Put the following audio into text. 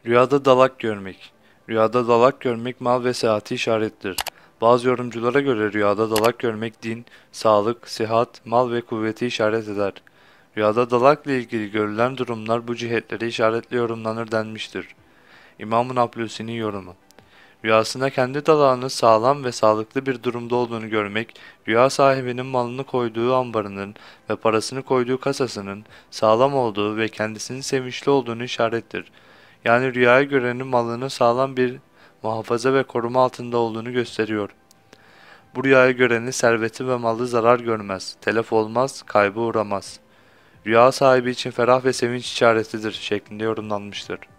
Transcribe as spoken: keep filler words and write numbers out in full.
Rüyada dalak görmek. Rüyada dalak görmek mal ve sehati işarettir. Bazı yorumculara göre rüyada dalak görmek din, sağlık, sıhhat, mal ve kuvveti işaret eder. Rüyada dalakla ilgili görülen durumlar bu cihetleri işaretli yorumlanır denmiştir. İmam-ı Nablusi'nin yorumu. Rüyasında kendi dalağının sağlam ve sağlıklı bir durumda olduğunu görmek, rüya sahibinin malını koyduğu ambarının ve parasını koyduğu kasasının sağlam olduğu ve kendisinin sevinçli olduğunu işarettir. Yani rüyaya görenin malının sağlam bir muhafaza ve koruma altında olduğunu gösteriyor. Bu rüyaya görenin serveti ve malı zarar görmez, telef olmaz, kaybı uğramaz. Rüya sahibi için ferah ve sevinç işaretidir şeklinde yorumlanmıştır.